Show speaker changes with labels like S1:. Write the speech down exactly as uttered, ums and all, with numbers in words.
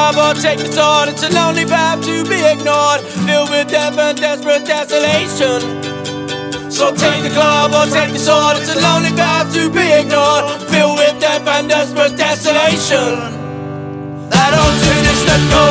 S1: club or take the sword. It's a lonely path to be ignored, filled with death and desperate desolation. So take the club or take the sword. It's a lonely path to be ignored, filled with death and desperate desolation. That old tune is let go.